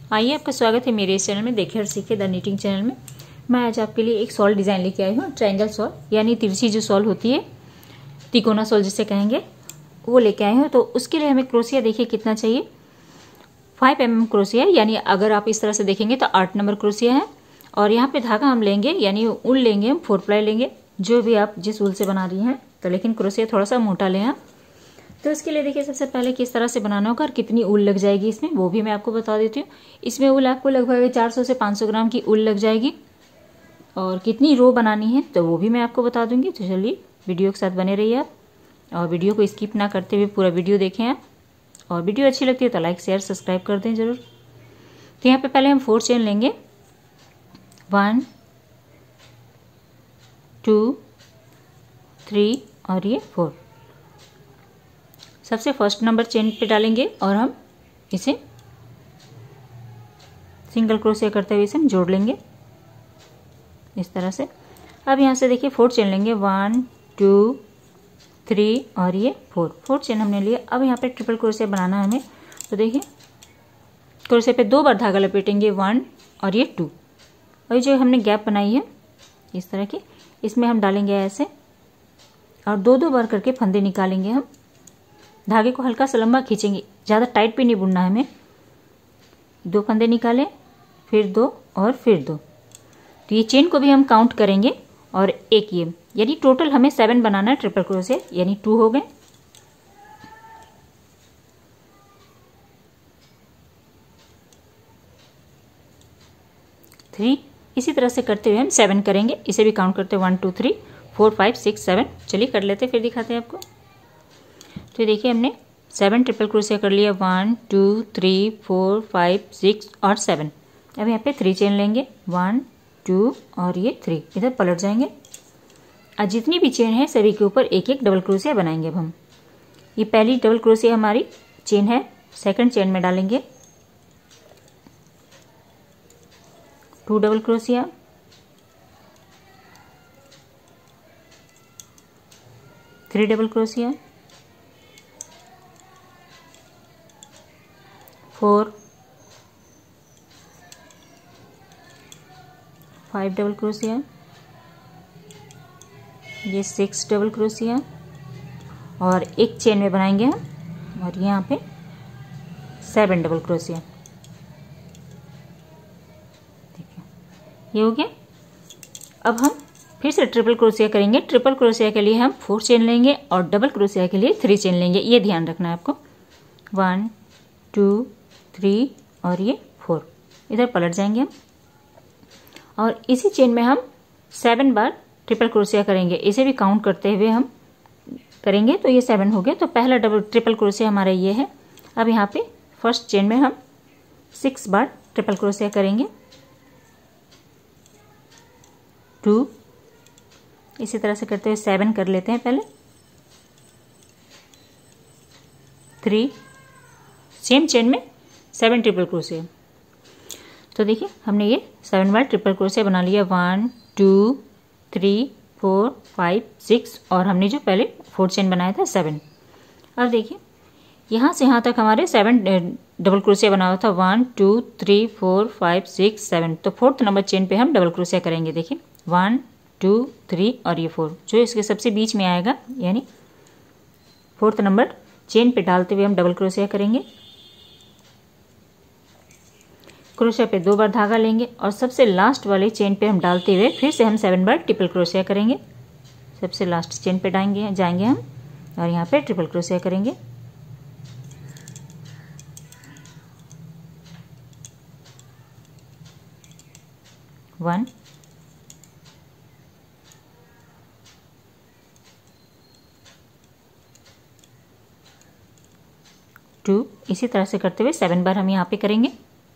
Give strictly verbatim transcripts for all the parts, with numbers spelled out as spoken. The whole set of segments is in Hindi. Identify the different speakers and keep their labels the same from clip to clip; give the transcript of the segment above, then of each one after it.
Speaker 1: आइए, आपका स्वागत है मेरे इस चैनल में। देखिए और सीखे द नीटिंग चैनल में। मैं आज आपके लिए एक सॉल डिज़ाइन लेके आई हूँ। ट्रायंगल सॉल यानी तिरछी जो सॉल होती है, तिकोना सॉल जिसे कहेंगे, वो लेके आई हूँ। तो उसके लिए हमें क्रोशिया देखिए कितना चाहिए, फाइव एम एम क्रोशिया, यानी अगर आप इस तरह से देखेंगे तो आठ नंबर क्रोशिया है। और यहाँ पे धागा हम लेंगे यानी ऊन लेंगे, हम फोर प्लाई लेंगे, जो भी आप जिस ऊल से बना रही हैं। तो लेकिन क्रोशिया थोड़ा सा मोटा लें आप। तो इसके लिए देखिए सबसे पहले किस तरह से बनाना होगा और कितनी ऊल लग जाएगी इसमें, वो भी मैं आपको बता देती हूँ। इसमें ऊल आपको लगभग चार सौ से पाँच सौ ग्राम की ऊल लग जाएगी। और कितनी रो बनानी है तो वो भी मैं आपको बता दूंगी। तो चलिए वीडियो के साथ बने रहिए आप, और वीडियो को स्किप ना करते हुए पूरा वीडियो देखें आप। और वीडियो अच्छी लगती है तो लाइक शेयर सब्सक्राइब कर दें ज़रूर। तो यहाँ पे पहले हम फोर चेन लेंगे, वन टू थ्री और ये फोर। सबसे फर्स्ट नंबर चेन पे डालेंगे और हम इसे सिंगल क्रोशिया करते हुए इसे हम जोड़ लेंगे इस तरह से। अब यहाँ से देखिए फोर चेन लेंगे, वन टू थ्री और ये फोर। फोर चेन हमने लिया। अब यहाँ पे ट्रिपल क्रोशिया बनाना है हमें। तो देखिए क्रोशिया पे दो बार धागा लपेटेंगे, वन और ये टू। और ये जो हमने गैप बनाई है इस तरह की, इसमें हम डालेंगे ऐसे और दो दो बार करके फंदे निकालेंगे हम। धागे को हल्का सा लंबा खींचेंगे, ज़्यादा टाइट भी नहीं बुनना है हमें। दो फंदे निकालें, फिर दो और फिर दो। तो ये चेन को भी हम काउंट करेंगे और एक ये, यानी टोटल हमें सेवन बनाना है ट्रिपल क्रोशिया, यानी टू हो गए। थ्री, इसी तरह से करते हुए हम सेवन करेंगे। इसे भी काउंट करते हैं, one two three four five six seven. चलिए कर लेते फिर दिखाते हैं आपको। तो देखिए हमने सेवन ट्रिपल क्रोशिया कर लिया, one two three four five six और सेवन। अब यहाँ पे थ्री चेन लेंगे, वन टू और ये थ्री, इधर पलट जाएंगे। और जितनी भी चेन है सभी के ऊपर एक एक डबल क्रोशिया बनाएंगे अब हम। ये पहली डबल क्रोशिया हमारी चेन है, सेकंड चेन में डालेंगे two double crochet, three double crochet, four, five double crochet, ये सिक्स डबल क्रोशिया और एक चेन में बनाएंगे हम, और यहाँ पे सेवन डबल क्रोशिया। देखिए ये हो गया। अब हम फिर से ट्रिपल क्रोशिया करेंगे। ट्रिपल क्रोशिया के लिए हम फोर चेन लेंगे और डबल क्रोशिया के लिए थ्री चेन लेंगे। ये ध्यान रखना है आपको। वन टू थ्री और ये फोर, इधर पलट जाएंगे हम। और इसी चेन में हम सेवन बार ट्रिपल क्रोशिया करेंगे। इसे भी काउंट करते हुए हम करेंगे। तो ये सेवन हो गया। तो पहला डबल ट्रिपल क्रोशिया हमारा ये है। अब यहाँ पे फर्स्ट चेन में हम सिक्स बार ट्रिपल क्रोशिया करेंगे, टू, इसी तरह से करते हुए सेवन कर लेते हैं पहले, थ्री, सेम चेन में सेवन ट्रिपल क्रोशिया। तो देखिए हमने ये सेवन बार ट्रिपल क्रोशिया बना लिया, one two three four five six, और हमने जो पहले फोर चेन बनाया था सेवन। अब देखिए यहाँ से यहाँ तक हमारे सेवन डबल क्रोशिया बना हुआ था, one two three four five six seven. तो फोर्थ नंबर चेन पे हम डबल क्रोशिया करेंगे। देखिए वन टू थ्री और ये फोर, जो इसके सबसे बीच में आएगा, यानी फोर्थ नंबर चेन पे डालते हुए हम डबल क्रोशिया करेंगे। क्रोशिया पे दो बार धागा लेंगे और सबसे लास्ट वाले चेन पे हम डालते हुए फिर से हम सेवन बार ट्रिपल क्रोशिया करेंगे। सबसे लास्ट चेन पे डालेंगे जाएंगे हम और यहाँ पे ट्रिपल क्रोशिया करेंगे। वन, टू, इसी तरह से करते हुए सेवन बार हम यहाँ पे करेंगे।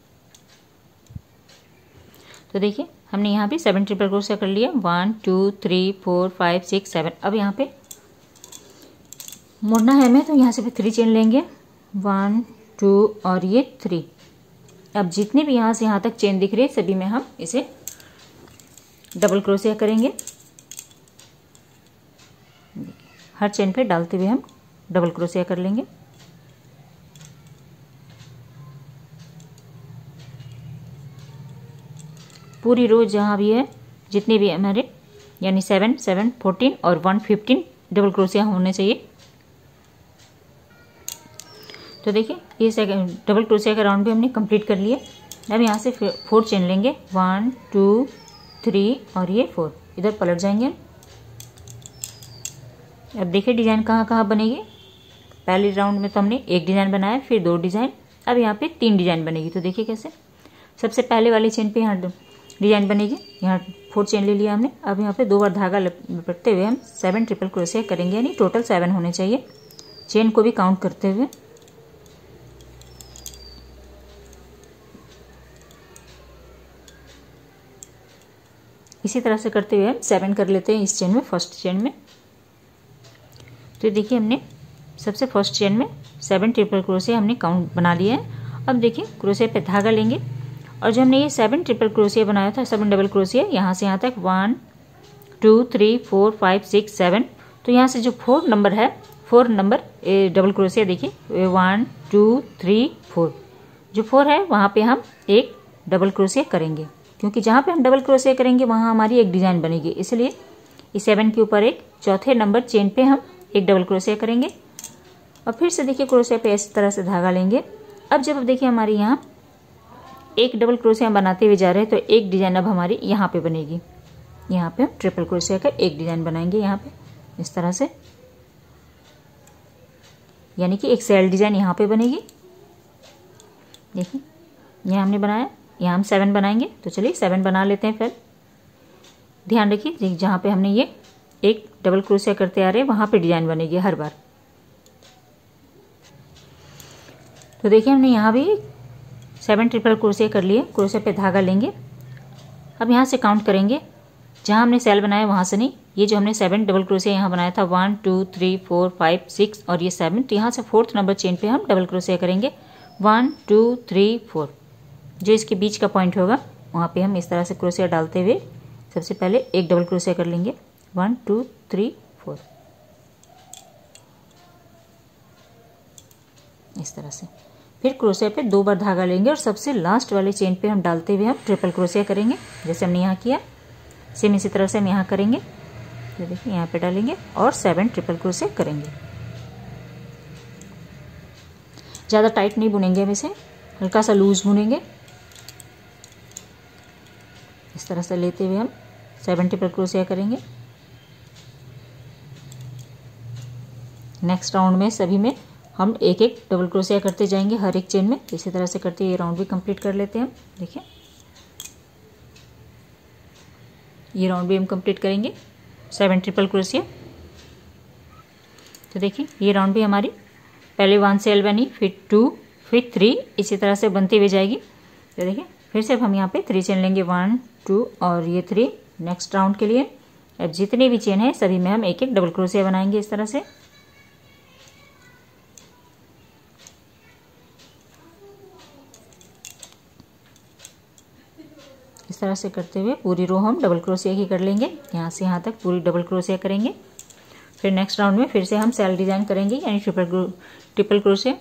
Speaker 1: तो देखिए हमने यहाँ पे सेवन ट्रिपल क्रोशिया कर लिया, one two three four five six seven. अब यहाँ पे मुड़ना है हमें, तो यहाँ से भी थ्री चेन लेंगे, वन टू और ये थ्री। अब जितने भी यहाँ से यहाँ तक चेन दिख रही है सभी में हम इसे डबल क्रोशिया करेंगे। हर चेन पे डालते हुए हम डबल क्रोशिया कर लेंगे। पूरी रो जहाँ भी है जितने भी हमारे यानी सेवन सेवन फोर्टीन और वन फिफ्टीन डबल क्रोशिया होने चाहिए। तो देखिए ये सेकंड डबल क्रोशिया का राउंड भी हमने कंप्लीट कर लिया। अब यहाँ से फोर चेन लेंगे, वन टू थ्री और ये फोर, इधर पलट जाएंगे। अब देखिए डिजाइन कहाँ कहाँ बनेगी। पहले राउंड में तो हमने एक डिजाइन बनाया, फिर दो डिजाइन, अब यहाँ पे तीन डिजाइन बनेगी। तो देखिए कैसे, सबसे पहले वाली चेन पे यहाँ डिजाइन बनेगी, यहाँ फोर चेन ले लिया हमने। अब यहाँ पे दो बार धागा लपेटते हुए हम सेवन ट्रिपल क्रोशिया करेंगे, यानी टोटल सेवन होने चाहिए, चेन को भी काउंट करते हुए। इसी तरह से करते हुए हम सेवन कर लेते हैं इस चेन में, फर्स्ट चेन में। तो देखिए हमने सबसे फर्स्ट चेन में सेवन ट्रिपल क्रोशिया हमने काउंट बना लिया है। अब देखिए क्रोशिया पे धागा लेंगे और जो हमने ये सेवन ट्रिपल क्रोशिया बनाया था, सेवन डबल क्रोशिया, यहाँ से यहाँ तक one two three four five six seven, तो यहाँ से जो फोर नंबर है, फोर नंबर डबल क्रोशिया देखिए वन टू थ्री फोर, जो फोर है वहाँ पे हम एक डबल क्रोशिया करेंगे, क्योंकि जहाँ पे हम डबल क्रोशिया करेंगे वहाँ हमारी एक डिजाइन बनेगी, इसलिए इस सेवन के ऊपर एक चौथे नंबर चेन पे हम एक डबल क्रोशिया करेंगे। और फिर से देखिए क्रोशिया पे इस तरह से धागा लेंगे। अब जब देखिए हमारी यहाँ एक डबल क्रोशिया बनाते हुए जा रहे हैं, तो एक डिजाइन अब हमारी यहाँ पे बनेगी। यहाँ पे हम ट्रिपल क्रोशिया का एक डिजाइन बनाएंगे यहाँ पे इस तरह से, यानी कि एक सेल डिजाइन यहाँ पे बनेगी। देखिए यहाँ हमने बनाया, यहाँ हम सेवन बनाएंगे, तो चलिए सेवन बना लेते हैं। फिर ध्यान रखिए जहाँ पे हमने ये एक डबल क्रोशिया करते आ रहे हैं वहां पे डिजाइन बनेगी हर बार। तो देखिए हमने यहाँ भी सेवन ट्रिपल क्रोशिया कर लिए, क्रोशिया पे धागा लेंगे। अब यहाँ से काउंट करेंगे, जहाँ हमने सेल बनाया वहां से नहीं, ये जो हमने सेवन डबल क्रोशिया यहाँ बनाया था one two three four five six और ये सेवन, तो यहाँ से फोर्थ नंबर चेन पे हम डबल क्रोशिया करेंगे, वन टू थ्री फोर। जो इसके बीच का पॉइंट होगा वहाँ पे हम इस तरह से क्रोशिया डालते हुए सबसे पहले एक डबल क्रोशिया कर लेंगे, वन टू थ्री फोर, इस तरह से। फिर क्रोशिया पे दो बार धागा लेंगे और सबसे लास्ट वाले चेन पे हम डालते हुए हम ट्रिपल क्रोशिया करेंगे, जैसे हमने यहाँ किया सेम इसी तरह से हम यहाँ करेंगे। तो देखिए यहाँ पे डालेंगे और सेवन ट्रिपल क्रोशिया करेंगे। ज़्यादा टाइट नहीं बुनेंगे, हम इसे हल्का सा लूज बुनेंगे। इस तरह से लेते हुए हम सेवन ट्रिपल क्रोशिया करेंगे। नेक्स्ट राउंड में सभी में हम एक एक डबल क्रोशिया करते जाएंगे हर एक चेन में। इसी तरह से करते ये राउंड भी कंप्लीट कर लेते हैं हम। देखिए ये राउंड भी हम कंप्लीट करेंगे सेवन ट्रिपल क्रोशिया। तो देखिए ये राउंड भी हमारी पहले वन सेल बनी, फिर टू, फिर थ्री, इसी तरह से बनती हुई जाएगी। तो देखिए फिर से हम यहाँ पे थ्री चेन लेंगे, वन टू और ये थ्री नेक्स्ट राउंड के लिए। अब जितने भी चेन है सभी में हम एक एक डबल क्रोशिया बनाएंगे इस तरह से। इस तरह से करते हुए पूरी रो हम डबल क्रोशिया की कर लेंगे, यहाँ से यहाँ तक पूरी डबल क्रोशिया करेंगे। फिर नेक्स्ट राउंड में फिर से हम सेल डिजाइन करेंगे, यानी ट्रिपल ट्रिपल क्रोशिया।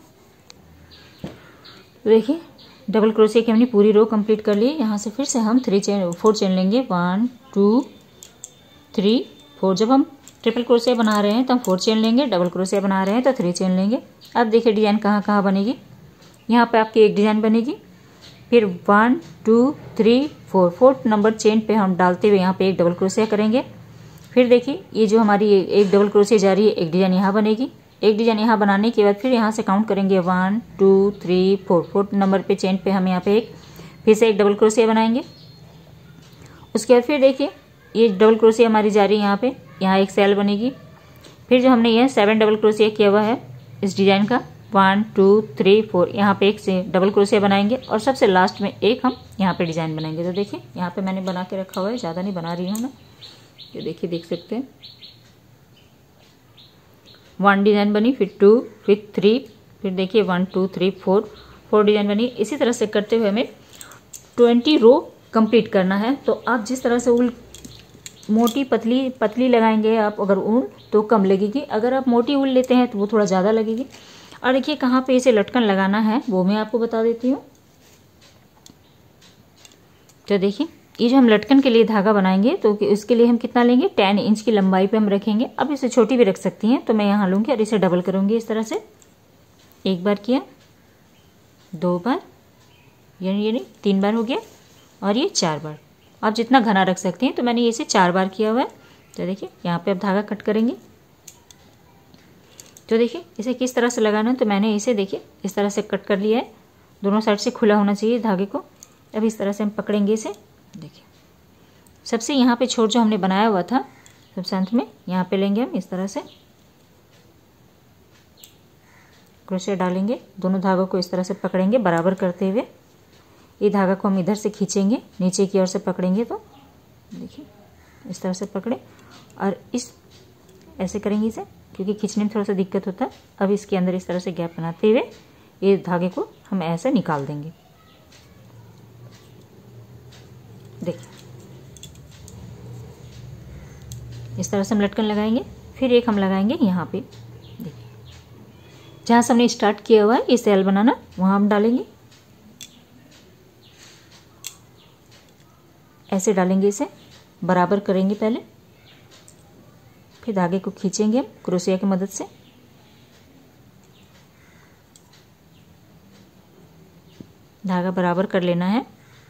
Speaker 1: तो देखिए डबल क्रोशिया की हमने पूरी रो कंप्लीट कर ली। यहाँ से फिर से हम थ्री चेन फोर चेन लेंगे, वन टू थ्री फोर। जब हम ट्रिपल क्रोशिया बना रहे हैं तो हम फोर चेन लेंगे, डबल क्रोशिया बना रहे हैं तो थ्री चेन लेंगे। अब देखिए डिजाइन कहाँ कहाँ बनेगी। यहाँ पे आपकी एक डिजाइन बनेगी, फिर one two three four, fourth number chain पे हम डालते हुए यहाँ पे एक डबल क्रोशिया करेंगे। फिर देखिए ये जो हमारी एक डबल क्रोशिया जा रही है, एक डिजाइन यहाँ बनेगी। एक डिजाइन यहाँ बनाने के बाद फिर यहाँ से काउंट करेंगे, one two three four, fourth number पे चेन पे हम यहाँ पे एक फिर से एक डबल क्रोशिया बनाएंगे। उसके बाद फिर देखिए ये डबल क्रोशिया हमारी जा रही है, यहाँ पे यहाँ एक सेल बनेगी। फिर जो हमने यह सेवन डबल क्रोशिया किया हुआ है इस डिजाइन का, वन टू थ्री फोर, यहाँ पे एक से डबल क्रोशिया बनाएंगे और सबसे लास्ट में एक हम यहाँ पे डिजाइन बनाएंगे। तो देखिए यहाँ पे मैंने बना के रखा हुआ है, ज़्यादा नहीं बना रही हूँ मैं, ये देखिए देख सकते हैं। वन डिजाइन बनी, फिर टू, फिर थ्री, फिर देखिए one two three four, four design बनी। इसी तरह से करते हुए हमें ट्वेंटी रो कंप्लीट करना है। तो आप जिस तरह से ऊल मोटी पतली पतली लगाएंगे आप अगर ऊन तो कम लगेगी, अगर आप मोटी ऊल लेते हैं तो वो थोड़ा ज़्यादा लगेगी। और देखिए कहाँ पे इसे लटकन लगाना है वो मैं आपको बता देती हूँ। तो देखिए ये जो हम लटकन के लिए धागा बनाएंगे तो इसके लिए हम कितना लेंगे, टेन इंच की लंबाई पे हम रखेंगे। अब इसे छोटी भी रख सकती हैं, तो मैं यहाँ लूँगी और इसे डबल करूँगी इस तरह से। एक बार किया, दो बार, यानी यानी तीन बार हो गया, और ये चार बार। आप जितना घना रख सकती हैं, तो मैंने इसे चार बार किया हुआ है। तो देखिए यहाँ पे अब धागा कट करेंगे। तो देखिए इसे किस तरह से लगाना है, तो मैंने इसे देखिए इस तरह से कट कर लिया है। दोनों साइड से खुला होना चाहिए धागे को। अब इस तरह से हम पकड़ेंगे इसे। देखिए सबसे यहाँ पे छोर जो हमने बनाया हुआ था सबसे अंत में, यहाँ पे लेंगे हम इस तरह से, क्रोशे डालेंगे, दोनों धागों को इस तरह से पकड़ेंगे बराबर करते हुए। ये धागा को हम इधर से खींचेंगे, नीचे की ओर से पकड़ेंगे, तो देखिए इस तरह से पकड़े और इस ऐसे करेंगे इसे, क्योंकि खींचने में थोड़ा सा दिक्कत होता है। अब इसके अंदर इस तरह से गैप बनाते हुए ये धागे को हम ऐसे निकाल देंगे। देखिए इस तरह से हम लटकन लगाएंगे। फिर एक हम लगाएंगे यहाँ पे, देखिए जहाँ से हमने स्टार्ट किया हुआ है ये सेल बनाना, वहाँ हम डालेंगे, ऐसे डालेंगे, इसे बराबर करेंगे पहले, फिर धागे को खींचेंगे हम क्रोशिया की मदद से। धागा बराबर कर लेना है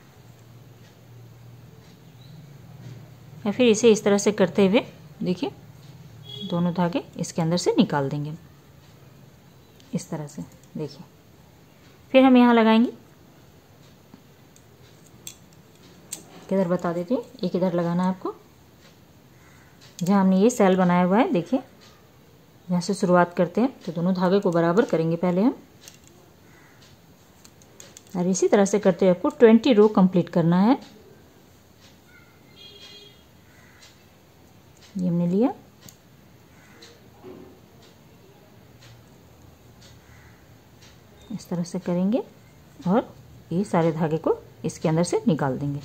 Speaker 1: या फिर इसे इस तरह से करते हुए देखिए दोनों धागे इसके अंदर से निकाल देंगे इस तरह से। देखिए फिर हम यहाँ लगाएंगे, किधर बता देती हूँ, एक इधर लगाना है आपको, जहाँ हमने ये सेल बनाया हुआ है। देखिए यहाँ से शुरुआत करते हैं, तो दोनों धागे को बराबर करेंगे पहले हम, और इसी तरह से करते हुए आपको ट्वेंटी रो कंप्लीट करना है। ये हमने लिया, इस तरह से करेंगे और ये सारे धागे को इसके अंदर से निकाल देंगे।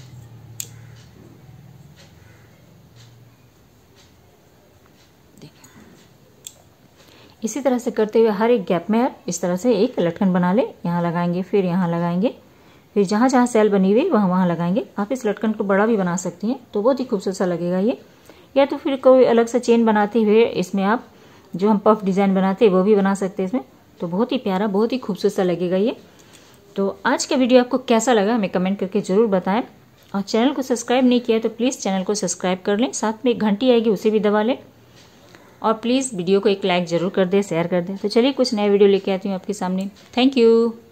Speaker 1: इसी तरह से करते हुए हर एक गैप में आप इस तरह से एक लटकन बना ले। यहाँ लगाएंगे, फिर यहाँ लगाएंगे, फिर जहाँ जहाँ सेल बनी हुई वहाँ वहाँ लगाएंगे। आप इस लटकन को बड़ा भी बना सकती हैं, तो बहुत ही खूबसूरत सा लगेगा ये। या तो फिर कोई अलग सा चेन बनाते हुए इसमें आप जो हम पफ डिज़ाइन बनाते हैं वो भी बना सकते हैं इसमें, तो बहुत ही प्यारा, बहुत ही खूबसूरत सा लगेगा ये। तो आज का वीडियो आपको कैसा लगा हमें कमेंट करके ज़रूर बताएं, और चैनल को सब्सक्राइब नहीं किया तो प्लीज़ चैनल को सब्सक्राइब कर लें, साथ में एक घंटी आएगी उसे भी दबा लें, और प्लीज़ वीडियो को एक लाइक ज़रूर कर दें, शेयर कर दें। तो चलिए कुछ नया वीडियो लेके आती हूँ आपके सामने। Thank you.